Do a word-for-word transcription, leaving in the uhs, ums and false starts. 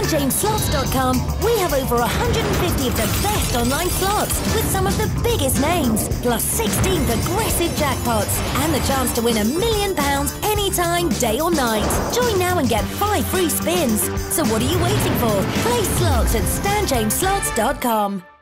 Stan James Slots dot com, we have over one hundred fifty of the best online slots with some of the biggest names, plus sixteen progressive jackpots and the chance to win a million pounds anytime, day or night. Join now and get five free spins. So what are you waiting for? Play slots at Stan James Slots dot com.